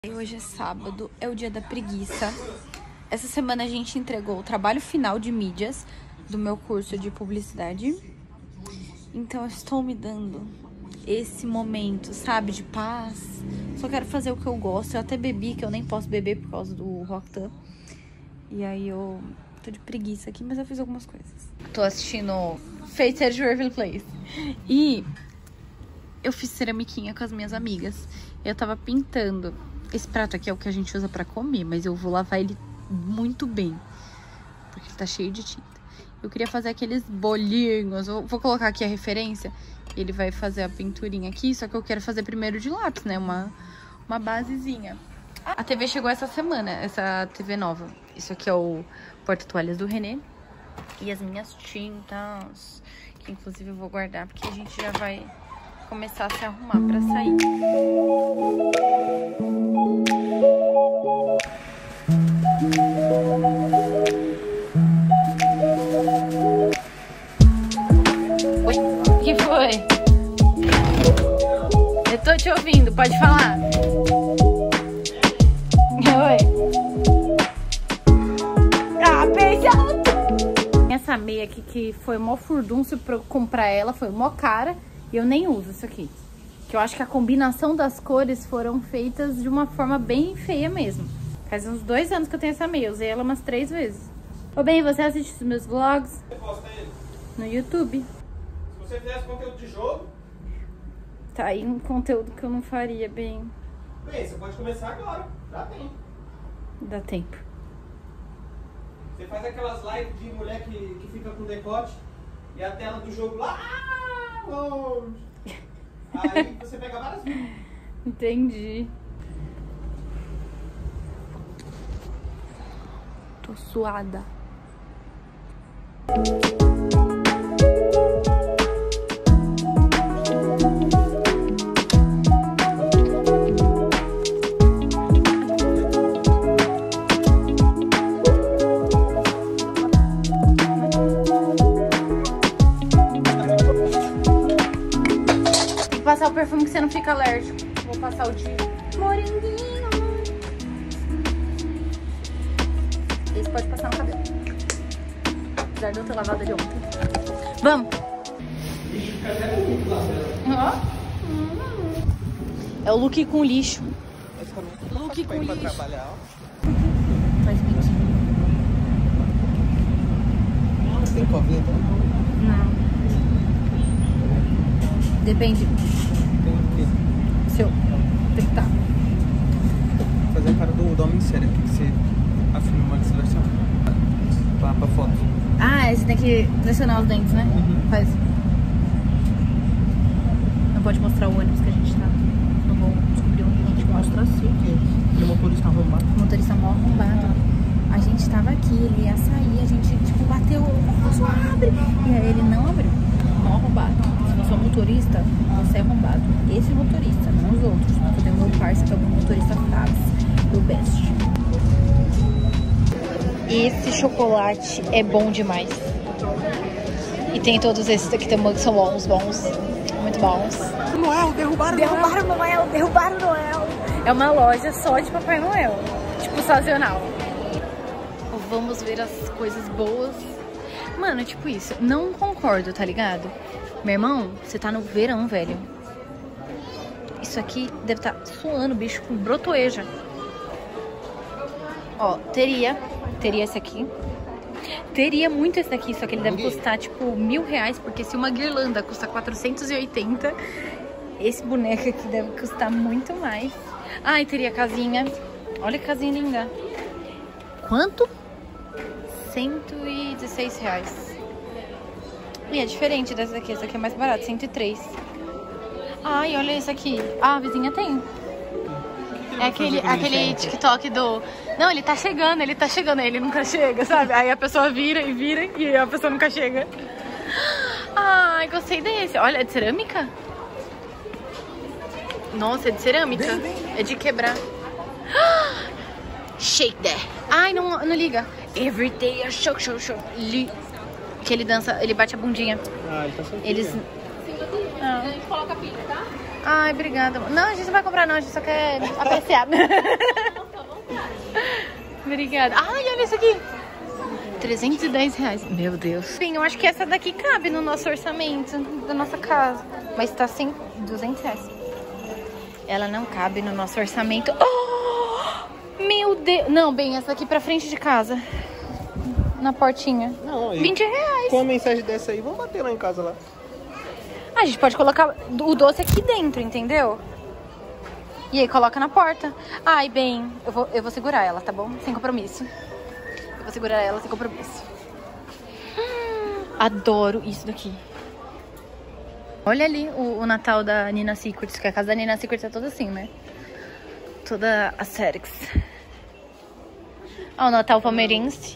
Hoje é sábado, é o dia da preguiça. Essa semana a gente entregou o trabalho final de mídias do meu curso de publicidade. Então eu estou me dando esse momento, sabe, de paz. Só quero fazer o que eu gosto. Eu até bebi, que eu nem posso beber por causa do Rocktan. E aí eu tô de preguiça aqui, mas eu fiz algumas coisas. Tô assistindo Fate at Waverly Place. E eu fiz ceramiquinha com as minhas amigas. Eu tava pintando. Esse prato aqui é o que a gente usa pra comer, mas eu vou lavar ele muito bem, porque ele tá cheio de tinta. Eu queria fazer aqueles bolinhos, vou colocar aqui a referência. Ele vai fazer a pinturinha aqui, só que eu quero fazer primeiro de lápis, né? Uma basezinha. A TV chegou essa semana, essa TV nova. Isso aqui é o porta-toalhas do Renê. E as minhas tintas, que inclusive eu vou guardar, porque a gente já vai começar a se arrumar pra sair. Oi, o que foi? Eu tô te ouvindo, pode falar. Oi. Ah, beija. Essa meia aqui que foi mó furdúncio pra eu comprar ela, foi mó cara. E eu nem uso isso aqui. Que eu acho que a combinação das cores foram feitas de uma forma bem feia mesmo. Faz uns 2 anos que eu tenho essa meia. Eu usei ela umas 3 vezes. Ô, bem, você assiste os meus vlogs? Você posta eles? No YouTube. Se você fizesse conteúdo de jogo... Tá aí um conteúdo que eu não faria bem. Bem, você pode começar agora. Dá tempo. Dá tempo. Você faz aquelas lives de mulher que fica com decote e a tela do jogo lá longe. Aí você pega várias vezes. Entendi. Tô suada. Passar o perfume que você não fica alérgico. Vou passar o de moranguinho. Esse pode passar no cabelo, apesar de eu ter lavado ele ontem. Vamos! É o look com lixo. Look com lixo. Faz biquinho. Não tem covinha também? Não. Depende. Tem o quê? Seu. Tem que estar. Fazer a cara do homem sério aqui, que você afirma uma seleção. Pra foto. Ah, você tem que pressionar os dentes, né? Uhum. Faz. Não pode mostrar o ônibus que a gente tá. Não vou descobrir onde a gente mostra assim. E o motorista arrombado? O motorista mó arrombado. A gente tava aqui, ele ia sair, a gente tipo bateu, moço, abre! E aí ele não abriu. Mó arrombado. Se você é motorista, você é arrombado. Esse motorista, não os outros. Eu tenho meu parceiro que é um motorista fácil, o best. Esse chocolate é bom demais. E tem todos esses daqui também que são bons. Muito bons. Noel, derrubaram Noel. Derrubaram Noel. É uma loja só de Papai Noel. Tipo, sazonal. Vamos ver as coisas boas. Mano, tipo isso. Não concordo, tá ligado? Meu irmão, você tá no verão, velho. Isso aqui deve estar suando, bicho, com brotoeja. Ó, teria esse aqui. Teria muito esse daqui, só que ele deve custar, tipo, R$1.000. Porque se uma guirlanda custa 480, esse boneco aqui deve custar muito mais. Ah, e teria a casinha. Olha que casinha linda. Quanto? R$116. E é diferente dessa daqui. Essa aqui é mais barata, 103. Ai, olha esse aqui. Ah, a vizinha tem. É aquele TikTok do... Não, ele tá chegando, ele nunca chega, sabe? Aí a pessoa vira e a pessoa nunca chega. Ai, gostei desse. Olha, é de cerâmica? Nossa, é de cerâmica. É de quebrar. Shake that. Ai, não liga. Every day a show. Que ele dança, ele bate a bundinha. Ah, ele tá solteiro. Eles... A gente coloca a pilha, tá? Ai, obrigada. Não, a gente não vai comprar não, a gente só quer apreciar. Obrigada. Ai, olha isso aqui. R$310. Meu Deus. Sim, eu acho que essa daqui cabe no nosso orçamento da nossa casa. Mas tá sem R$200. Ela não cabe no nosso orçamento. Oh, meu Deus. Não, bem, essa daqui pra frente de casa. Na portinha. Não, R$20. Com uma mensagem dessa aí, vamos bater lá em casa lá. A gente pode colocar o doce aqui dentro, entendeu? E aí coloca na porta. Ai, bem, eu vou segurar ela, tá bom? Sem compromisso. Eu vou segurar ela sem compromisso. Adoro isso daqui. Olha ali o Natal da Nina Secrets, que a casa da Nina Secrets é toda assim, né? Toda aesthetics. Ó, o Natal palmeirense.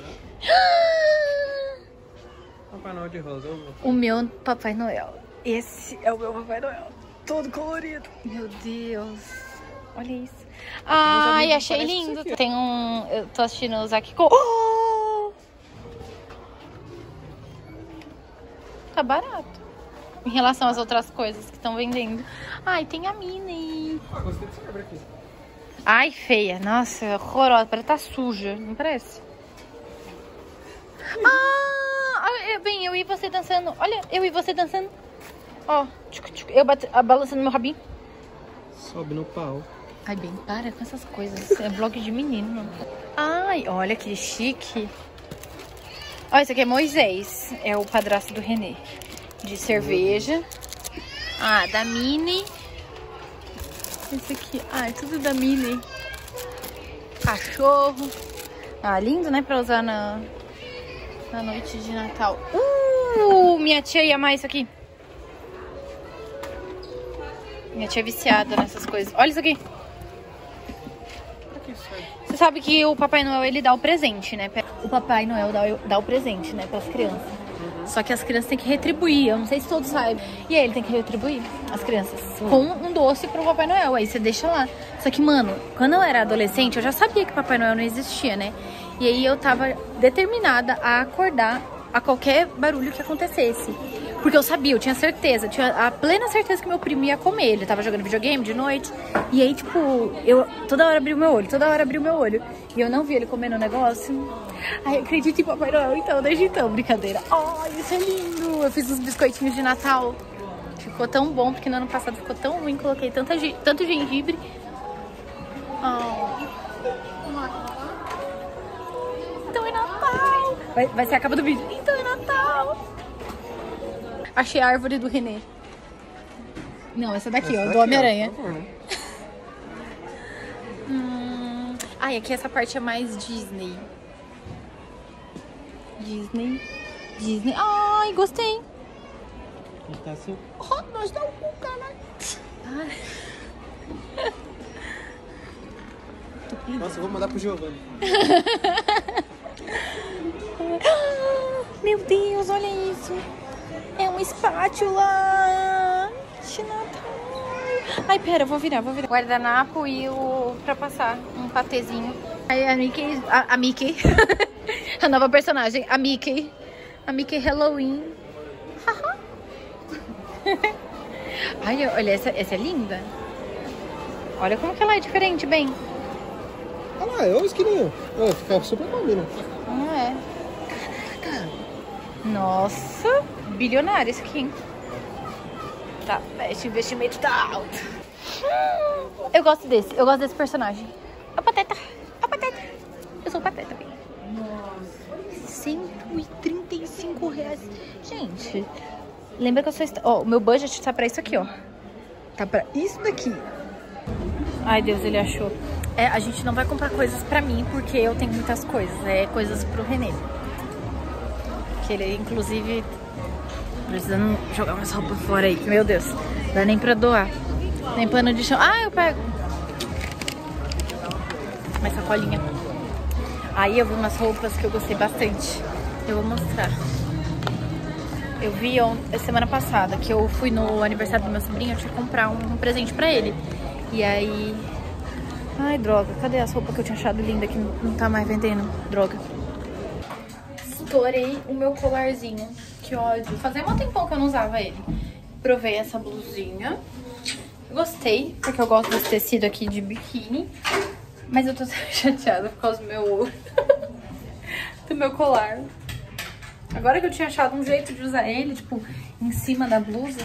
Papai Noel de rosa. O meu Papai Noel. Esse é o meu Papai Noel. Todo colorido. Meu Deus. Olha isso. Ai, achei lindo. Tem um... Eu tô assistindo o Zack Cole. Oh! Tá barato. Em relação às outras coisas que estão vendendo. Ai, tem a Minnie. Ah, gostei dessa árvore aqui. Ai, feia. Nossa, horrorosa. Parece que tá suja. Não parece? Bem, eu e você dançando. Olha, eu e você dançando. Ó, eu balançando meu rabinho. Sobe no pau. Ai, bem, para com essas coisas. É vlog de menino. Ai, olha que chique. Ó, esse aqui é Moisés. É o padrasto do Renê. De cerveja. Ah, da Minnie. Esse aqui. Ah, é tudo da Minnie. Cachorro. Ah, lindo, né? Pra usar na noite de Natal. Minha tia ia amar isso aqui. Minha tia é viciada nessas coisas. Olha isso aqui. Você sabe que o Papai Noel, ele dá o presente, né? O Papai Noel dá o presente, né? Para as crianças. Só que as crianças têm que retribuir. Eu não sei se todos sabem. E aí ele tem que retribuir as crianças com um doce pro Papai Noel. Aí você deixa lá. Só que, mano, quando eu era adolescente, eu já sabia que Papai Noel não existia, né? E aí eu tava determinada a acordar a qualquer barulho que acontecesse. Porque eu sabia, eu tinha certeza, tinha a plena certeza que meu primo ia comer. Ele tava jogando videogame de noite. E aí, tipo, eu toda hora abri o meu olho, E eu não vi ele comendo o negócio. Ai, acredito em Papai Noel, então, desde então, brincadeira. Ai, isso é lindo! Eu fiz uns biscoitinhos de Natal. Ficou tão bom, porque no ano passado ficou tão ruim. Coloquei tanto gengibre. Então é Natal! Vai ser a capa do vídeo. Então é Natal! Achei a árvore do Renê. Não, essa daqui, ó, do Homem-Aranha. Ai, aqui essa parte é mais Disney. Disney. Ai, gostei. Tá assim. Oh, nós dá um cu, caralho. Nossa, eu vou mandar pro Giovanni. Meu Deus, olha isso. É uma espátula de Natal. Ai, pera, eu vou virar. Guardanapo e o... pra passar um patezinho. Aí a Mickey... A Mickey. A nova personagem, a Mickey. A Mickey Halloween. Ai, olha, essa é linda. Olha como que ela é diferente, bem. Olha lá, é o esquininho. Fica super combina. Não é. Caraca. Nossa, bilionário esse aqui. Tá, esse investimento tá alto. Eu gosto desse personagem. A Pateta. Eu sou Pateta, bem. Nossa, R$135. Gente, lembra que eu sou... Ó, o meu budget tá pra isso aqui, ó. Tá pra isso daqui. Ai, Deus, ele achou. A gente não vai comprar coisas pra mim, porque eu tenho muitas coisas. É coisas pro Renê. Que ele, inclusive, precisando jogar umas roupas fora aí. Meu Deus, não dá nem pra doar. Nem pano de chão. Ah, eu pego. Mais sacolinha. Aí eu vi umas roupas que eu gostei bastante. Eu vou mostrar. Eu vi semana passada que eu fui no aniversário do meu sobrinho. Eu tinha que comprar um presente pra ele. E aí... Ai, droga. Cadê as roupas que eu tinha achado linda que não tá mais vendendo? Droga. Estourei o meu colarzinho. Que ódio. Fazia um tempão que eu não usava ele. Provei essa blusinha. Gostei, porque eu gosto desse tecido aqui de biquíni. Mas eu tô chateada por causa do meu... do meu colar. Agora que eu tinha achado um jeito de usar ele, tipo, em cima da blusa.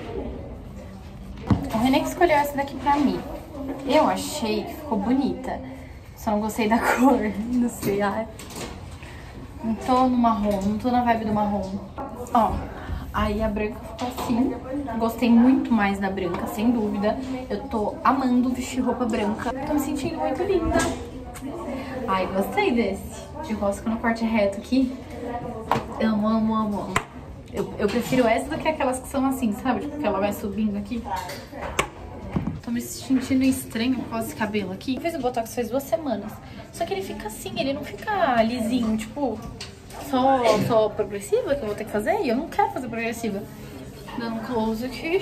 O René que escolheu essa daqui pra mim. Eu achei que ficou bonita. Só não gostei da cor. Não sei, ai. Não tô no marrom, não tô na vibe do marrom. Ó, aí a branca ficou assim. Gostei muito mais da branca, sem dúvida. Eu tô amando vestir roupa branca. Tô me sentindo muito linda. Ai, gostei desse. Eu gosto quando o corte é reto aqui. Amo, amo, amo, amo. Eu prefiro essa do que aquelas que são assim, sabe? Tipo, que ela vai subindo aqui. Tô me sentindo estranho por causa desse cabelo aqui. Eu fiz o Botox faz 2 semanas. Só que ele fica assim, ele não fica lisinho, tipo, só progressiva que eu vou ter que fazer. E eu não quero fazer progressiva. Dando um close aqui.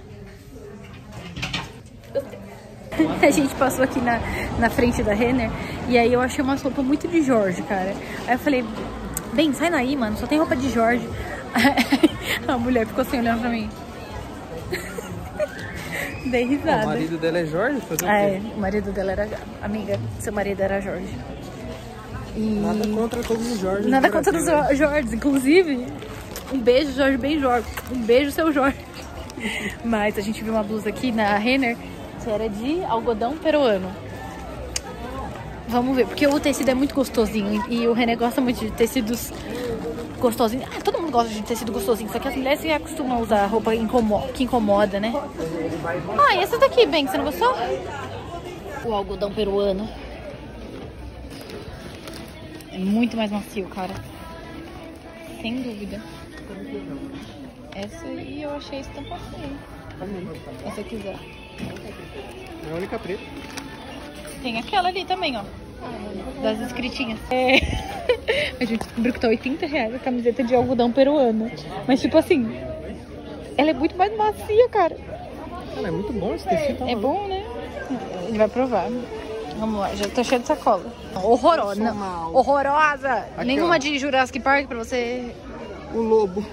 A gente passou aqui na frente da Renner. E aí eu achei uma roupa muito de Jorge, cara. Aí eu falei, bem, sai daí, mano, só tem roupa de Jorge. A mulher ficou assim olhando pra mim. Dei risada. O marido dela é Jorge? Fazer o marido dela era... Amiga, seu marido era Jorge. E... Nada contra todos os Jorges. Nada contra os Jorges, inclusive. Um beijo, Jorge, bem Jorge. Um beijo, seu Jorge. Mas a gente viu uma blusa aqui na Renner que era de algodão peruano. Vamos ver, porque o tecido é muito gostosinho. E o René gosta muito de tecidos gostosinhos. Ah, todo mundo gosta de tecido gostosinho. Só que as mulheres já costumam usar roupa que incomoda, né? Ah, e essa daqui, bem, você não gostou? O algodão peruano. É muito mais macio, cara. Sem dúvida. Essa aí eu achei estampa feia. Essa quiser. É a única preta. Tem aquela ali também, ó. Das escritinhas. É. A gente descobriu que tá R$80 a camiseta de algodão peruano. Mas tipo assim, ela é muito mais macia, cara. Cara, é muito bom esse tecido. É bom, né? Ele vai provar. Vamos lá, já tô cheia de sacola. Horrorosa. Horrorosa. Aqui, Nenhuma ó. de Jurassic Park pra você. O lobo.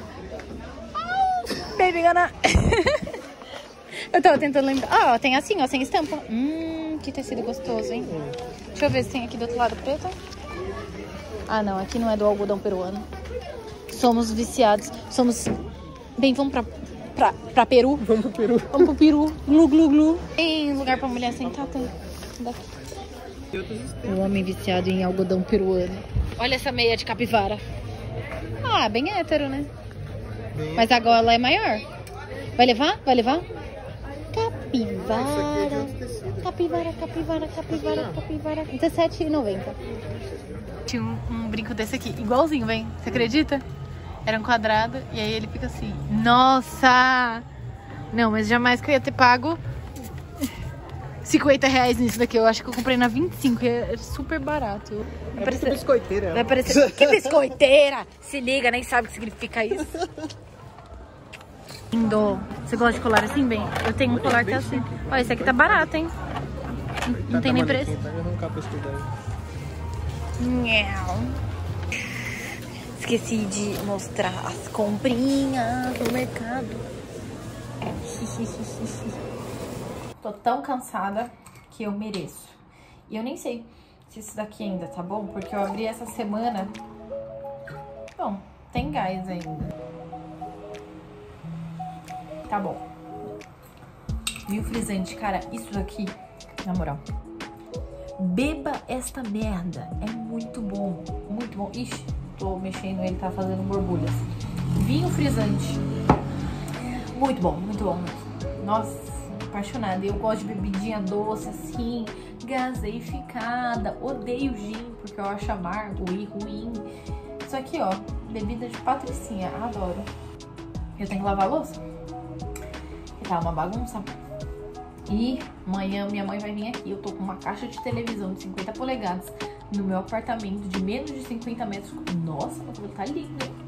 Baby Gana. Eu tava tentando lembrar. Ah, ó, tem assim, ó, sem estampa. Que tecido gostoso, hein? Deixa eu ver se tem aqui do outro lado preto. Ah, não, aqui não é do algodão peruano. Somos viciados. Somos... Bem, vamos pra Peru? Vamos pro Peru. Vamos pro Peru. Glu, glu, glu. Tem lugar pra mulher sentar? Tem. Daqui. O homem viciado em algodão peruano. Olha essa meia de capivara. Ah, bem hétero, né? Mas a gola é maior. Vai levar? Vai levar? Capivara. Capivara, capivara, capivara, capivara. R$17,90. Tinha um brinco desse aqui, igualzinho, vem. Você acredita? Era um quadrado e aí ele fica assim. Nossa! Não, mas jamais que eu ia ter pago R$50 nisso daqui. Eu acho que eu comprei na 25, é super barato. Vai parecer biscoiteira. Vai parecer... Que biscoiteira! Se liga, nem sabe o que significa isso. Lindo. Você gosta de colar assim, bem? Eu tenho um colar que é assim. Olha, esse aqui tá barato, hein? Não tem nem preço. Esqueci de mostrar as comprinhas do mercado. Tô tão cansada que eu mereço. E eu nem sei se isso daqui ainda tá bom, porque eu abri essa semana. Bom, tem gás ainda. Tá bom. Viu, frisante? Cara, isso daqui, na moral, beba esta merda. É muito bom. Muito bom. Ixi, tô mexendo, ele tá fazendo borbulhas. Vinho frisante. Muito bom, muito bom. Nossa, apaixonada. Eu gosto de bebidinha doce, assim, gaseificada. Odeio gin, porque eu acho amargo e ruim. Isso aqui, ó, bebida de patricinha. Adoro. Eu tenho que lavar a louça? Tá uma bagunça. E amanhã minha mãe vai vir aqui. Eu tô com uma caixa de televisão de 50 polegadas no meu apartamento de menos de 50 metros. Nossa, meu cabelo tá lindo, hein?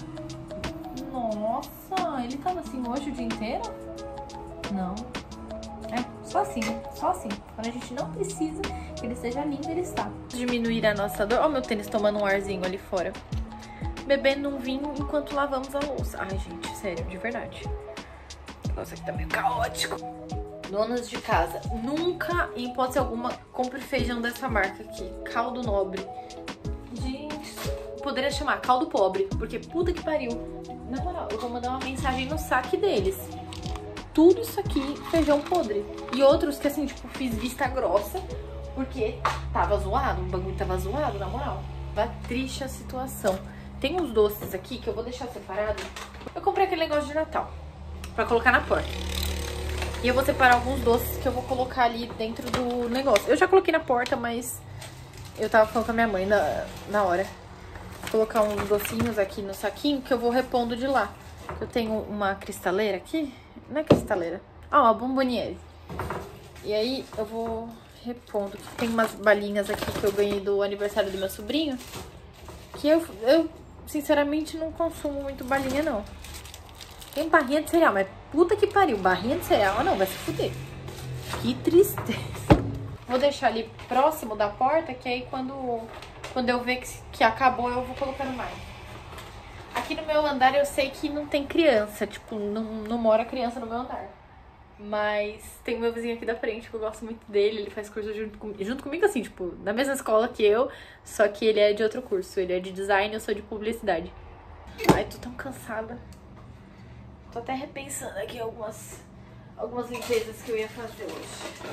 Nossa, ele tava assim hoje o dia inteiro? Não. É, só assim, só assim. Quando a gente não precisa que ele seja lindo, ele está. Diminuir a nossa dor. Ó, meu tênis tomando um arzinho ali fora. Bebendo um vinho enquanto lavamos a louça. Ai, gente, sério, de verdade. Nossa, aqui tá meio caótico. Donas de casa, nunca, em hipótese alguma, compre feijão dessa marca aqui. Caldo Nobre. Gente, poderia chamar caldo pobre, porque puta que pariu. Na moral, eu vou mandar uma mensagem no saque deles. Tudo isso aqui, feijão podre. E outros que assim, tipo, fiz vista grossa, porque tava zoado, o bagulho tava zoado, na moral. Tava triste a situação. Tem uns doces aqui que eu vou deixar separado. Eu comprei aquele negócio de Natal pra colocar na porta. E eu vou separar alguns doces que eu vou colocar ali dentro do negócio. Eu já coloquei na porta, mas eu tava falando com a minha mãe na hora. Vou colocar uns docinhos aqui no saquinho que eu vou repondo de lá. Eu tenho uma cristaleira aqui. Não é cristaleira. Ah, uma bomboniere. E aí eu vou repondo. Tem umas balinhas aqui que eu ganhei do aniversário do meu sobrinho. Que eu sinceramente não consumo muito balinha, não. Tem barrinha de cereal, mas puta que pariu. Barrinha de cereal não, vai se fuder. Que tristeza. Vou deixar ali próximo da porta, que aí quando eu ver que acabou, eu vou colocando mais. Aqui no meu andar eu sei que não tem criança, tipo, não mora criança no meu andar. Mas tem o meu vizinho aqui da frente, que eu gosto muito dele, ele faz curso junto comigo, assim, tipo, na mesma escola que eu, só que ele é de outro curso, ele é de design, eu sou de publicidade. Ai, tô tão cansada. Tô até repensando aqui algumas limpezas que eu ia fazer hoje.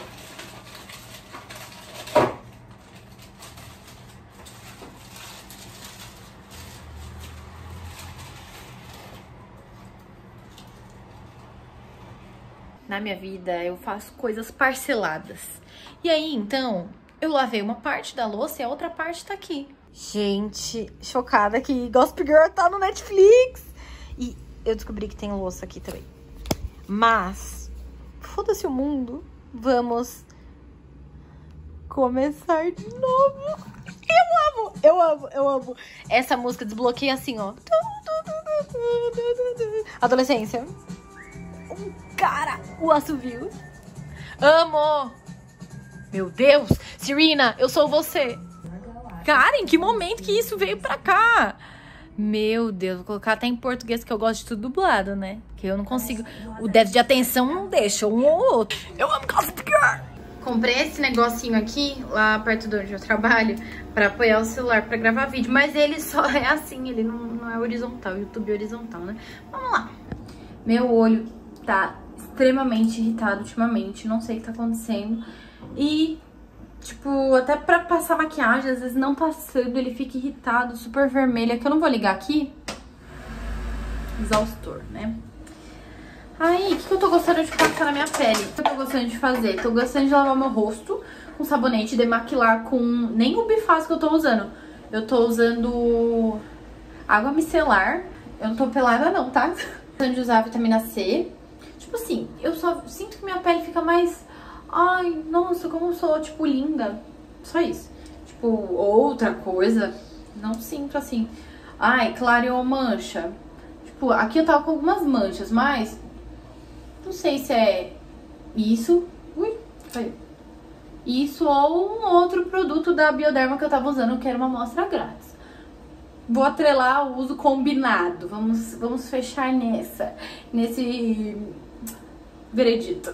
Na minha vida, eu faço coisas parceladas. E aí, então, eu lavei uma parte da louça e a outra parte tá aqui. Gente, chocada que Gossip Girl tá no Netflix. E eu descobri que tem louça aqui também. Mas, foda-se o mundo. Vamos começar de novo. Eu amo. Essa música desbloqueia assim, ó. Adolescência. Cara, o assovio. Amo! Meu Deus! Serena, eu sou você! Cara, em que momento que isso veio pra cá? Meu Deus, vou colocar até em português, que eu gosto de tudo dublado, né? Que eu não consigo... O déficit de atenção não deixa um ou outro. Eu amo Gossip Girl! Comprei esse negocinho aqui, lá perto de onde eu trabalho, pra apoiar o celular pra gravar vídeo. Mas ele só é assim, ele não é horizontal. YouTube é horizontal, né? Vamos lá. Meu olho tá extremamente irritado ultimamente, não sei o que tá acontecendo. E, tipo, até pra passar maquiagem, às vezes não passando, ele fica irritado, super vermelho. É que eu não vou ligar aqui. Exaustor, né? Aí, o que eu tô gostando de passar na minha pele? O que eu tô gostando de fazer? Tô gostando de lavar meu rosto com sabonete, demaquilar com... Nem o Bifaz que eu tô usando. Eu tô usando água micelar. Eu não tô pelada não, tá? Tô gostando de usar a vitamina C. Tipo assim, eu só sinto que minha pele fica mais... Ai, nossa, como eu sou, tipo, linda. Só isso. Tipo, outra coisa, não sinto assim. Ai, clareou mancha. Tipo, aqui eu tava com algumas manchas, mas... Não sei se é isso. Ui, caiu. Isso ou um outro produto da Bioderma que eu tava usando, que era uma amostra grátis. Vou atrelar o uso combinado. Vamos fechar nesse veredito.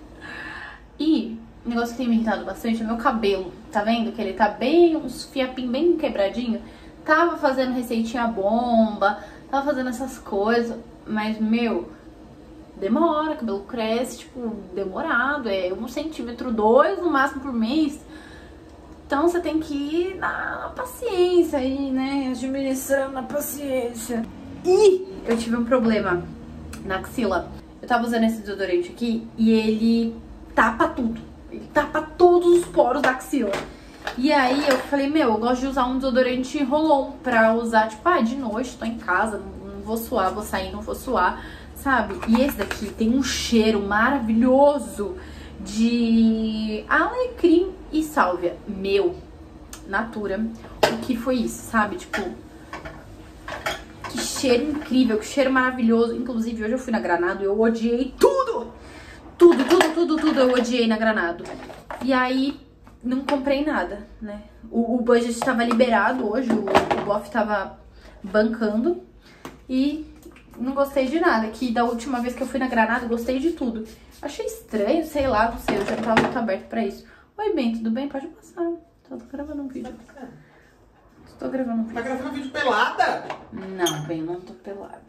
E o negócio que tem me irritado bastante é meu cabelo. Tá vendo que ele tá bem, uns fiapinhos bem quebradinho? Tava fazendo receitinha bomba, tava fazendo essas coisas, mas, meu, demora, o cabelo cresce, tipo, demorado. É 1 centímetro, 2 no máximo por mês. Então você tem que ir na paciência aí, né? Administrando a paciência. E eu tive um problema na axila. Eu tava usando esse desodorante aqui e ele tapa tudo. Ele tapa todos os poros da axila. E aí eu falei, meu, eu gosto de usar um desodorante roll-on pra usar, tipo, de noite, tô em casa, não vou suar, vou sair, não vou suar, sabe? E esse daqui tem um cheiro maravilhoso de alecrim e sálvia. Meu, Natura, o que foi isso, sabe? Tipo, que cheiro incrível, que cheiro maravilhoso. Inclusive, hoje eu fui na Granado e eu odiei tudo. Tudo eu odiei na Granado. E aí, não comprei nada, né? O budget tava liberado hoje, o Boff tava bancando. E não gostei de nada, que da última vez que eu fui na Granado, gostei de tudo. Achei estranho, sei lá, não sei, eu já não tava muito aberto pra isso. Oi, bem, tudo bem? Pode passar. Tô gravando um vídeo. Tô gravando um vídeo. Tá gravando um vídeo pelada? Não, bem, não tô pelada.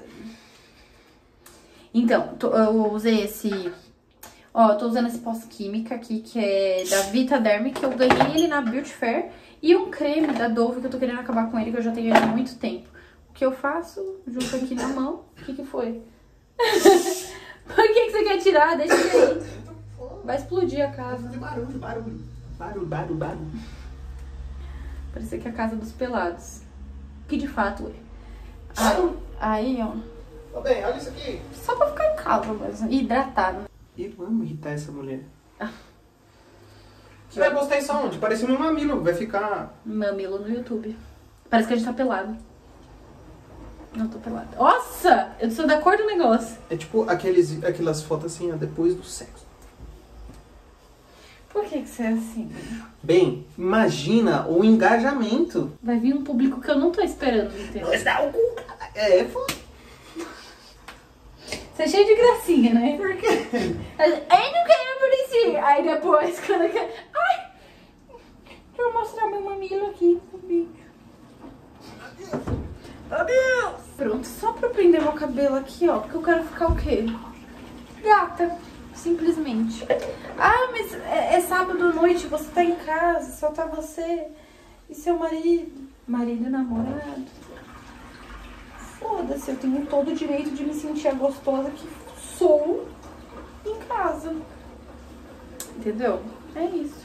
Então, eu usei esse... Ó, eu tô usando esse pós-química aqui, que é da Vitaderm, que eu ganhei ele na Beauty Fair. E um creme da Dove, que eu tô querendo acabar com ele, que eu já tenho ele há muito tempo. O que eu faço? Junto aqui na mão. O que foi? Por que você quer tirar? Deixa ele aí. Vai explodir a casa. Barulho. Parece que é a casa dos pelados. Que de fato é. Aí, ó. Ô, bem, olha isso aqui. Só pra ficar calmo mesmo. E hidratado. E vamos irritar essa mulher. Você vai postar isso aonde? Parece meu mamilo. Vai ficar... Mamilo no YouTube. Parece que a gente tá pelado. Não tô pelada. Nossa! Eu sou da cor do negócio. É tipo aquelas fotos assim, ó, depois do sexo. Por que você é assim? Bem, imagina o engajamento. Vai vir um público que eu não tô esperando, entendeu? Mas dá o cu, cara. É, foda. Você é cheio de gracinha, né? Por quê? Ai, não quero aparecer. Aí depois, quando eu quero... Ai! Deixa eu mostrar meu mamilo aqui no vídeo. Adeus! Pronto, só pra prender meu cabelo aqui, ó. Porque eu quero ficar o quê? Gata. Simplesmente. Ah, mas é sábado à noite, você tá em casa, só tá você e seu marido. Marido e namorado. Foda-se, eu tenho todo o direito de me sentir a gostosa que sou em casa. Entendeu? É isso.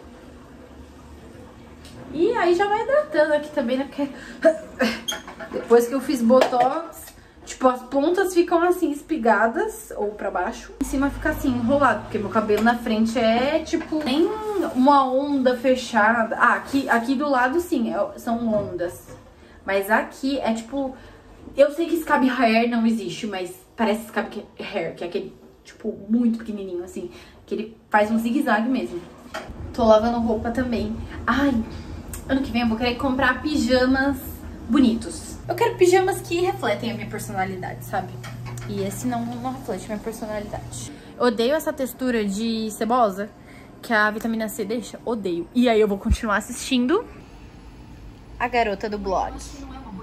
E aí já vai hidratando aqui também, né? Porque depois que eu fiz botox, tipo, as pontas ficam assim, espigadas, ou pra baixo. Em cima fica assim, enrolado, porque meu cabelo na frente é, tipo, nem uma onda fechada. Ah, aqui do lado, sim, são ondas. Mas aqui é, tipo... Eu sei que scab hair não existe, mas parece scab hair, que é aquele, tipo, muito pequenininho, assim. Que ele faz um zigue-zague mesmo. Tô lavando roupa também. Ai, ano que vem eu vou querer comprar pijamas bonitos. Eu quero pijamas que refletem a minha personalidade, sabe? E esse não reflete a minha personalidade. Odeio essa textura de cebosa que a vitamina C deixa. Odeio. E aí eu vou continuar assistindo A Garota do Blog.